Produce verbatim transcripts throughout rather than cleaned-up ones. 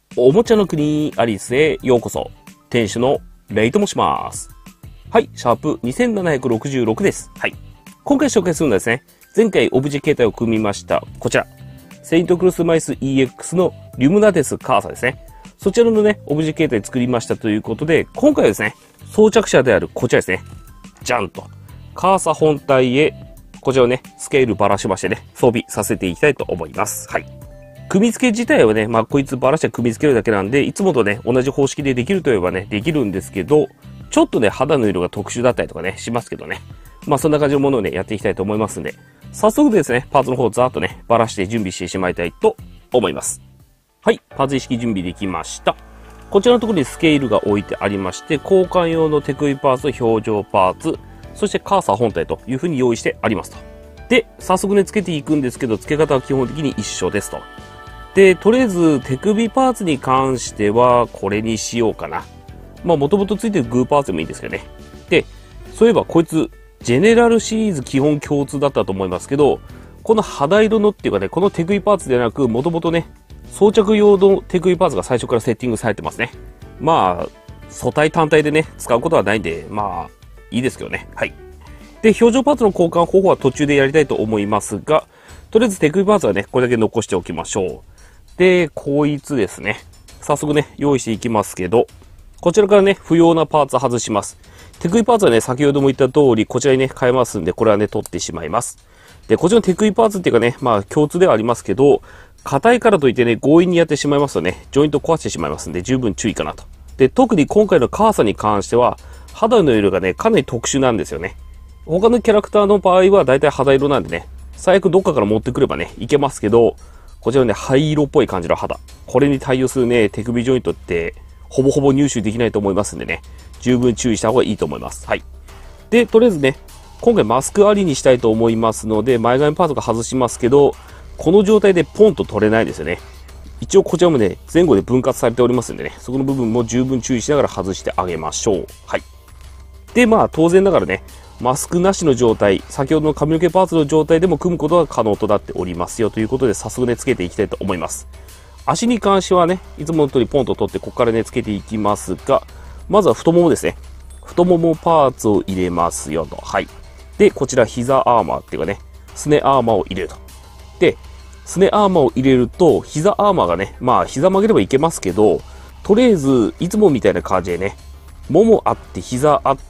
おもちゃの国アリスへようこそ。店主のレイと申します。はい、シャープにせんななひゃくろくじゅうろくです。はい。今回紹介するのはですね、前回オブジェ形態を組みました、こちら。セイントクロスマイス イーエックス のリュムナテスカーサですね。そちらのね、オブジェ形態作りましたということで、今回はですね、装着者であるこちらですね。じゃんと。カーサ本体へ、こちらをね、スケールばらしましてね、装備させていきたいと思います。はい。組み付け自体はね、まあこいつばらして組み付けるだけなんで、いつもとね、同じ方式でできるといえばね、できるんですけど、ちょっとね、肌の色が特殊だったりとかね、しますけどね。まあそんな感じのものをね、やっていきたいと思いますんで、早速ですね、パーツの方をざーっとね、ばらして準備してしまいたいと思います。はい、パーツ意識準備できました。こちらのところにスケールが置いてありまして、交換用の手首パーツ、表情パーツ、そしてカーサー本体という風に用意してありますと。で、早速ね、付けていくんですけど、付け方は基本的に一緒ですと。で、とりあえず手首パーツに関してはこれにしようかな。まあもともと付いてるグーパーツでもいいんですけどね。で、そういえばこいつジェネラルシリーズ基本共通だったと思いますけど、この肌色のっていうかね、この手首パーツではなく、もともとね、装着用の手首パーツが最初からセッティングされてますね。まあ、素体単体でね、使うことはないんで、まあ、いいですけどね。はい。で、表情パーツの交換方法は途中でやりたいと思いますが、とりあえず手首パーツはね、これだけ残しておきましょう。で、こいつですね。早速ね、用意していきますけど、こちらからね、不要なパーツ外します。手首パーツはね、先ほども言った通り、こちらにね、変えますんで、これはね、取ってしまいます。で、こちらの手首パーツっていうかね、まあ、共通ではありますけど、硬いからといってね、強引にやってしまいますとね、ジョイント壊してしまいますんで、十分注意かなと。で、特に今回のカーサに関しては、肌の色がね、かなり特殊なんですよね。他のキャラクターの場合は、だいたい肌色なんでね、最悪どっかから持ってくればね、いけますけど、こちらね、灰色っぽい感じの肌。これに対応するね、手首ジョイントって、ほぼほぼ入手できないと思いますんでね、十分注意した方がいいと思います。はい。で、とりあえずね、今回マスクありにしたいと思いますので、前髪パーツが外しますけど、この状態でポンと取れないですよね。一応こちらもね、前後で分割されておりますんでね、そこの部分も十分注意しながら外してあげましょう。はい。で、まあ当然ながらね、マスクなしの状態、先ほどの髪の毛パーツの状態でも組むことが可能となっておりますよということで、早速ね、つけていきたいと思います。足に関してはね、いつもの通りポンと取って、ここからね、つけていきますが、まずは太ももですね。太ももパーツを入れますよと。はい。で、こちら膝アーマーっていうかね、すねアーマーを入れると。で、すねアーマーを入れると、膝アーマーがね、まあ膝曲げればいけますけど、とりあえず、いつもみたいな感じでね、ももあって、膝あって、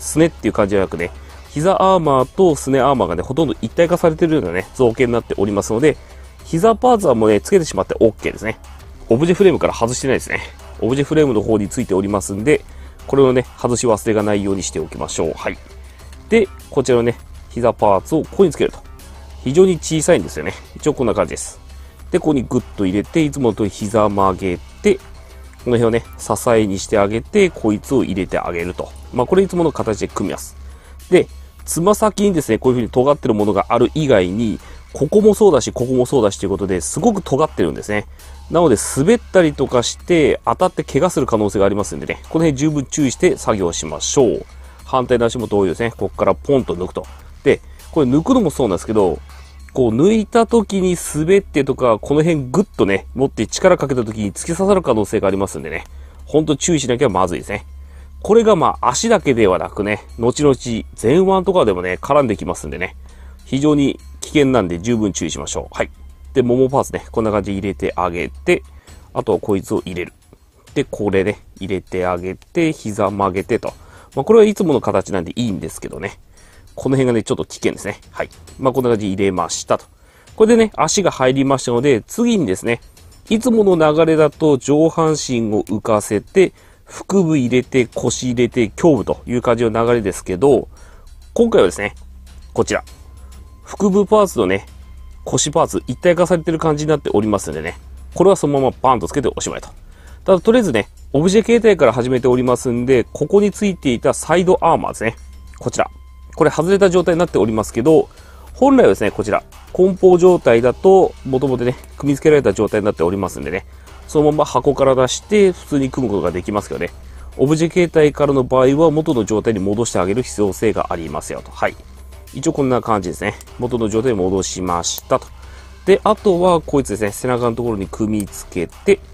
すねっていう感じじゃなくね、膝アーマーとすねアーマーがね、ほとんど一体化されているようなね、造形になっておりますので、膝パーツはもうね、つけてしまって OK ですね。オブジェフレームから外してないですね。オブジェフレームの方についておりますんで、これをね、外し忘れがないようにしておきましょう。はい。で、こちらのね、膝パーツをここにつけると。非常に小さいんですよね。一応こんな感じです。で、ここにグッと入れて、いつもの通り膝曲げて、この辺をね、支えにしてあげて、こいつを入れてあげると。まあ、これいつもの形で組みます。で、つま先にですね、こういう風に尖ってるものがある以外に、ここもそうだし、ここもそうだしということで、すごく尖ってるんですね。なので、滑ったりとかして、当たって怪我する可能性がありますんでね、この辺十分注意して作業しましょう。反対の足も同様ですね。ここからポンと抜くと。で、これ抜くのもそうなんですけど、こう抜いた時に滑ってとか、この辺グッとね、持って力かけた時に突き刺さる可能性がありますんでね、ほんと注意しなきゃまずいですね。これがまあ足だけではなくね、後々前腕とかでもね、絡んできますんでね、非常に危険なんで十分注意しましょう。はい。で、ももパーツね、こんな感じで入れてあげて、あとはこいつを入れる。で、これね、入れてあげて、膝曲げてと。まあこれはいつもの形なんでいいんですけどね。この辺がね、ちょっと危険ですね。はい。まあこんな感じで入れましたと。これでね、足が入りましたので、次にですね、いつもの流れだと上半身を浮かせて、腹部入れて、腰入れて、胸部という感じの流れですけど、今回はですね、こちら。腹部パーツとね、腰パーツ一体化されてる感じになっておりますのでね、これはそのままバーンとつけておしまいと。ただとりあえずね、オブジェ形態から始めておりますんで、ここについていたサイドアーマーですね。こちら。これ外れた状態になっておりますけど、本来はですね、こちら。梱包状態だと、元々ね、組み付けられた状態になっておりますんでね、そのまま箱から出して普通に組むことができますけどね、オブジェ形態からの場合は元の状態に戻してあげる必要性がありますよと。はい。一応こんな感じですね。元の状態に戻しましたと。で、あとはこいつですね、背中のところに組み付けて、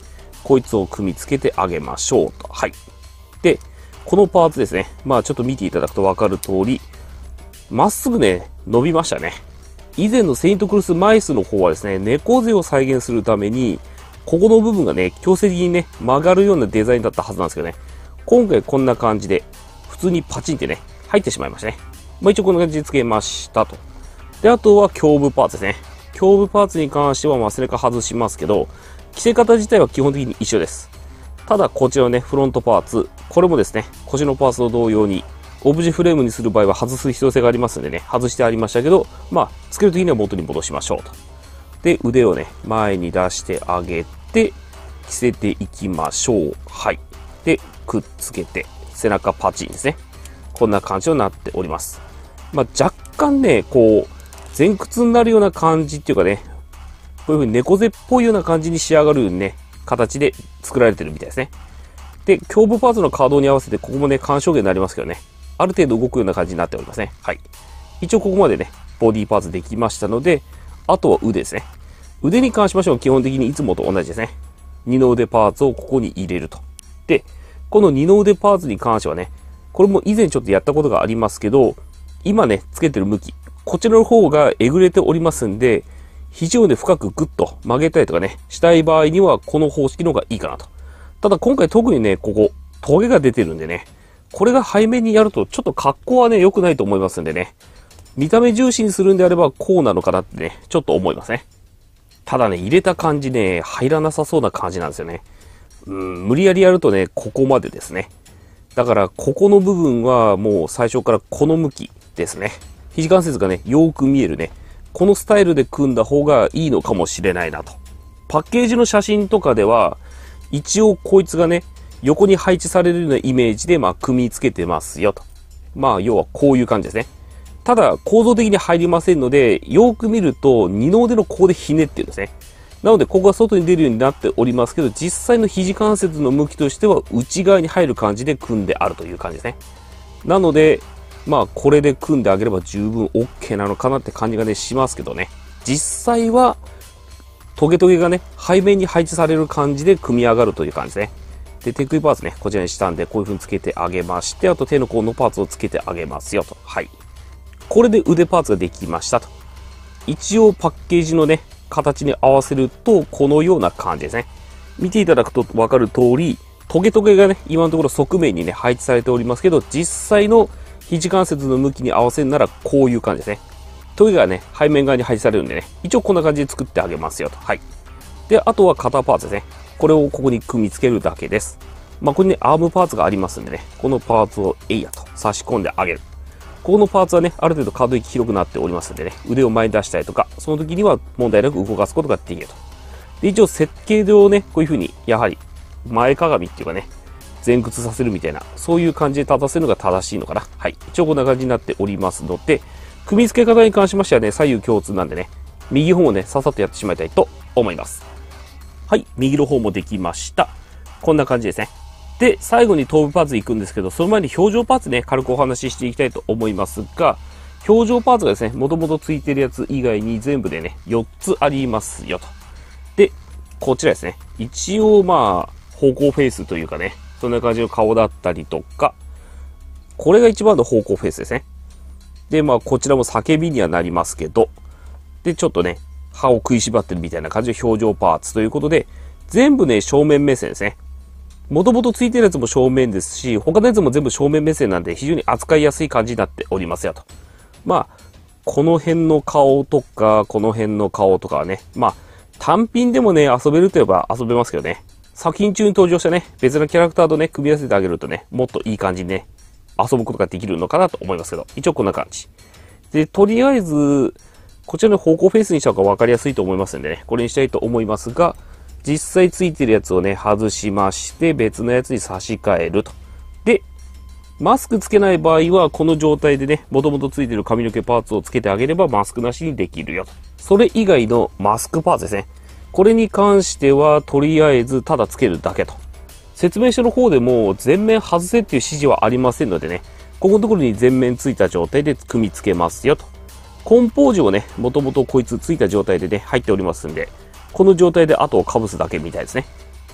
こいつを組み付けてあげましょうと。はい。で、このパーツですね。まあちょっと見ていただくとわかる通り、まっすぐね、伸びましたね。以前のセイントクルスマイスの方はですね、猫背を再現するために、ここの部分がね、強制的にね、曲がるようなデザインだったはずなんですけどね。今回こんな感じで、普通にパチンってね、入ってしまいましたね。まあ一応こんな感じで付けましたと。で、あとは胸部パーツですね。胸部パーツに関しては、まあ背中外しますけど、着せ方自体は基本的に一緒です。ただ、こちらのね、フロントパーツ、これもですね、腰のパーツと同様に、オブジェフレームにする場合は外す必要性がありますんでね、外してありましたけど、まあ、つけるときには元に戻しましょうと。で、腕をね、前に出してあげて、着せていきましょう。はい。で、くっつけて、背中パチンですね。こんな感じになっております。まあ、若干ね、こう、前屈になるような感じっていうかね、こういう風に猫背っぽいような感じに仕上がるようにね、形で作られてるみたいですね。で、胸部パーツの可動に合わせて、ここもね、干渉弦になりますけどね、ある程度動くような感じになっておりますね。はい。一応ここまでね、ボディパーツできましたので、あとは腕ですね。腕に関しましては基本的にいつもと同じですね。二の腕パーツをここに入れると。で、この二の腕パーツに関してはね、これも以前ちょっとやったことがありますけど、今ね、つけてる向き、こちらの方がえぐれておりますんで、肘をね、深くグッと曲げたりとかね、したい場合にはこの方式の方がいいかなと。ただ今回特にね、ここ、トゲが出てるんでね、これが背面にやるとちょっと格好はね、良くないと思いますんでね、見た目重視にするんであればこうなのかなってね、ちょっと思いますね。ただね、入れた感じね、入らなさそうな感じなんですよね。うん、無理やりやるとね、ここまでですね。だから、ここの部分はもう最初からこの向きですね。肘関節がね、よーく見えるね。このスタイルで組んだ方がいいのかもしれないなと。パッケージの写真とかでは、一応こいつがね、横に配置されるようなイメージで、まあ、組み付けてますよと。まあ、要はこういう感じですね。ただ、構造的に入りませんので、よーく見ると、二の腕のここでひねってるんですね。なので、ここが外に出るようになっておりますけど、実際の肘関節の向きとしては、内側に入る感じで組んであるという感じですね。なので、まあ、これで組んであげれば十分 OK なのかなって感じがね、しますけどね。実際は、トゲトゲがね、背面に配置される感じで組み上がるという感じですね。で、手首パーツね、こちらにしたんで、こういう風につけてあげまして、あと手の甲のパーツをつけてあげますよと。はい。これで腕パーツができましたと。一応パッケージのね、形に合わせると、このような感じですね。見ていただくとわかる通り、トゲトゲがね、今のところ側面にね、配置されておりますけど、実際の肘関節の向きに合わせるなら、こういう感じですね。トゲがね、背面側に配置されるんでね、一応こんな感じで作ってあげますよと。はい。で、あとは肩パーツですね。これをここに組み付けるだけです。まあ、ここにね、アームパーツがありますんでね、このパーツをえいやと差し込んであげる。ここのパーツはね、ある程度可動域広くなっておりますんでね、腕を前に出したりとか、その時には問題なく動かすことができると。で、一応設計上ね、こういう風に、やはり、前かがみっていうかね、前屈させるみたいな、そういう感じで立たせるのが正しいのかな。はい。一応こんな感じになっておりますので、組み付け方に関しましてはね、左右共通なんでね、右方をね、ささっとやってしまいたいと思います。はい。右の方もできました。こんな感じですね。で、最後に頭部パーツいくんですけど、その前に表情パーツね、軽くお話ししていきたいと思いますが、表情パーツがですね、もともとついてるやつ以外に全部でね、よっつありますよと。で、こちらですね。一応まあ、方向フェイスというかね、そんな感じの顔だったりとか、これが一番の方向フェイスですね。で、まあ、こちらも叫びにはなりますけど、で、ちょっとね、歯を食いしばってるみたいな感じの表情パーツということで、全部ね、正面目線ですね。もともとついてるやつも正面ですし、他のやつも全部正面目線なんで非常に扱いやすい感じになっておりますよと。まあ、この辺の顔とか、この辺の顔とかはね、まあ、単品でもね、遊べるといえば遊べますけどね。作品中に登場したね、別のキャラクターとね、組み合わせてあげるとね、もっといい感じにね、遊ぶことができるのかなと思いますけど、一応こんな感じ。で、とりあえず、こちらの方向フェイスにした方が分かりやすいと思いますんでね、これにしたいと思いますが、実際ついてるやつをね、外しまして、別のやつに差し替えると。で、マスクつけない場合は、この状態でね、もともとついてる髪の毛パーツをつけてあげれば、マスクなしにできるよと。それ以外のマスクパーツですね。これに関しては、とりあえず、ただつけるだけと。説明書の方でも、全面外せっていう指示はありませんのでね、ここのところに全面ついた状態で組み付けますよと。コンポージをね、もともとこいつついた状態でね、入っておりますんで、この状態で後をかぶすだけみたいですね。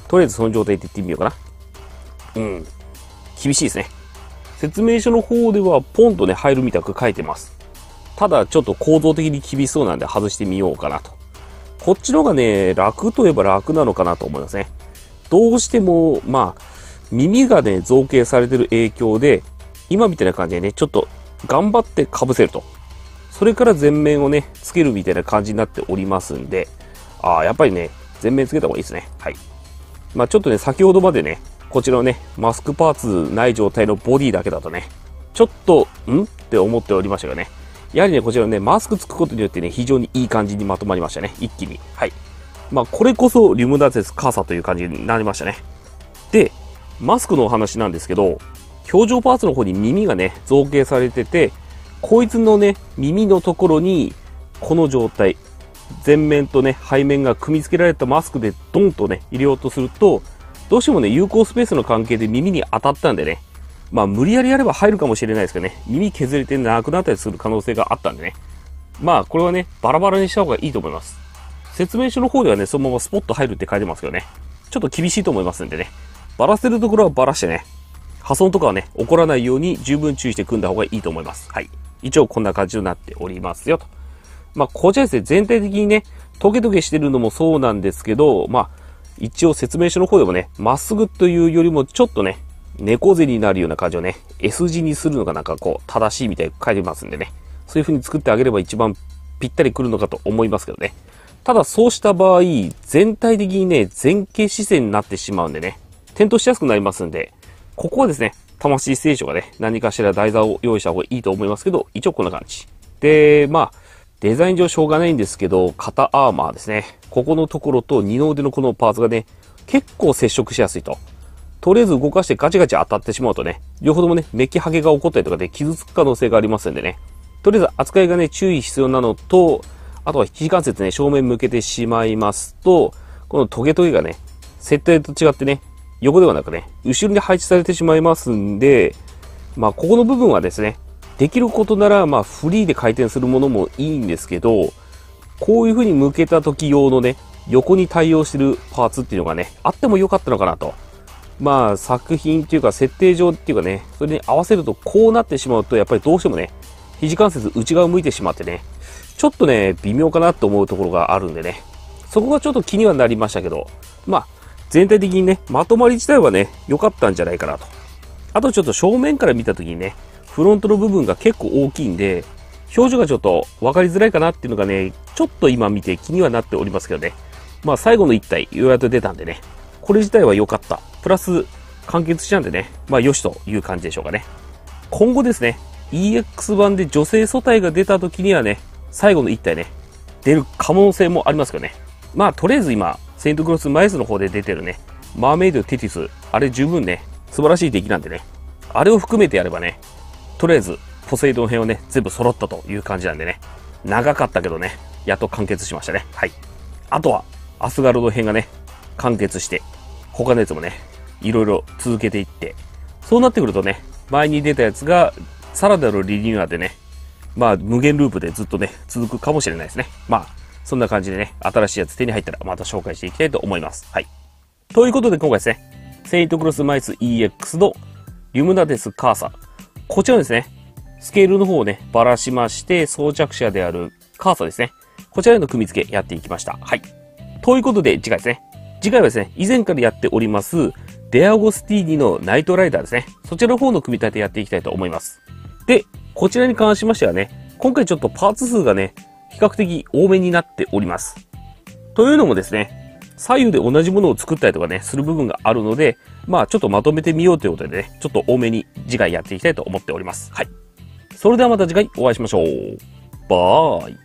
とりあえずその状態でいってみようかな。うん。厳しいですね。説明書の方ではポンとね、入るみたく書いてます。ただちょっと構造的に厳しそうなんで外してみようかなと。こっちの方がね、楽といえば楽なのかなと思いますね。どうしても、まあ、耳がね、造形されてる影響で、今みたいな感じでね、ちょっと頑張って被せると。それから前面をね、つけるみたいな感じになっておりますんで、ああ、やっぱりね、前面つけた方がいいですね。はい。まあちょっとね、先ほどまでね、こちらのね、マスクパーツない状態のボディだけだとね、ちょっと、んって思っておりましたがね。やはりね、こちらのね、マスクつくことによってね、非常にいい感じにまとまりましたね。一気に。はい。まあ、これこそ、リュムダゼスカーサという感じになりましたね。で、マスクのお話なんですけど、表情パーツの方に耳がね、造形されてて、こいつのね、耳のところに、この状態、前面とね、背面が組み付けられたマスクでドンとね、入れようとすると、どうしてもね、有効スペースの関係で耳に当たったんでね、まあ、無理やりやれば入るかもしれないですけどね、耳削れてなくなったりする可能性があったんでね。まあ、これはね、バラバラにした方がいいと思います。説明書の方ではね、そのままスポット入るって書いてますけどね、ちょっと厳しいと思いますんでね、バラせるところはバラしてね、破損とかはね、起こらないように十分注意して組んだ方がいいと思います。はい。一応こんな感じになっておりますよと。まあ、こちらですね、全体的にね、トゲトゲしてるのもそうなんですけど、まあ、一応説明書の方でもね、まっすぐというよりもちょっとね、猫背になるような感じをね、S 字にするのがなんかこう、正しいみたいに書いてますんでね。そういう風に作ってあげれば一番ぴったりくるのかと思いますけどね。ただそうした場合、全体的にね、前傾姿勢になってしまうんでね、転倒しやすくなりますんで、ここはですね、魂聖書がね、何かしら台座を用意した方がいいと思いますけど、一応こんな感じ。で、まあ、デザイン上しょうがないんですけど、肩アーマーですね。ここのところと二の腕のこのパーツがね、結構接触しやすいと。とりあえず動かしてガチガチ当たってしまうとね、両方ともね、メッキハゲが起こったりとかで傷つく可能性がありますんでね。とりあえず扱いがね、注意必要なのと、あとは肘関節ね、正面向けてしまいますと、このトゲトゲがね、設定と違ってね、横ではなくね、後ろに配置されてしまいますんで、まあ、ここの部分はですね、できることなら、まあ、フリーで回転するものもいいんですけど、こういう風に向けた時用のね、横に対応してるパーツっていうのがね、あってもよかったのかなと。まあ、作品っていうか、設定上っていうかね、それに合わせるとこうなってしまうと、やっぱりどうしてもね、肘関節内側向いてしまってね、ちょっとね、微妙かなと思うところがあるんでね、そこがちょっと気にはなりましたけど、まあ、全体的にね、まとまり自体はね、良かったんじゃないかなと。あとちょっと正面から見た時にね、フロントの部分が結構大きいんで、表情がちょっと分かりづらいかなっていうのがね、ちょっと今見て気にはなっておりますけどね。まあ最後の一体、ようやく出たんでね、これ自体は良かった。プラス、完結したんでね、まあ良しという感じでしょうかね。今後ですね、イーエックス 版で女性素体が出た時にはね、最後の一体ね、出る可能性もありますけどね。まあとりあえず今、セイントクロスマイズの方で出てるね、マーメイドテティス、あれ十分ね、素晴らしい出来なんでね、あれを含めてやればね、とりあえず、ポセイドン編をね、全部揃ったという感じなんでね、長かったけどね、やっと完結しましたね。はい。あとは、アスガルド編がね、完結して、他のやつもね、いろいろ続けていって、そうなってくるとね、前に出たやつが、さらなるリニューアルでね、まあ、無限ループでずっとね、続くかもしれないですね。まあ、そんな感じでね、新しいやつ手に入ったらまた紹介していきたいと思います。はい。ということで今回ですね、セイントクロスマイス イーエックス のリュムナデスカーサ。こちらですね、スケールの方をね、ばらしまして、装着者であるカーサですね。こちらへの組み付けやっていきました。はい。ということで次回ですね。次回はですね、以前からやっております、デアゴスティーニのナイトライダーですね。そちらの方の組み立てやっていきたいと思います。で、こちらに関しましてはね、今回ちょっとパーツ数がね、比較的多めになっております。というのもですね、左右で同じものを作ったりとかね、する部分があるので、まあちょっとまとめてみようということでね、ちょっと多めに次回やっていきたいと思っております。はい。それではまた次回お会いしましょう。バーイ。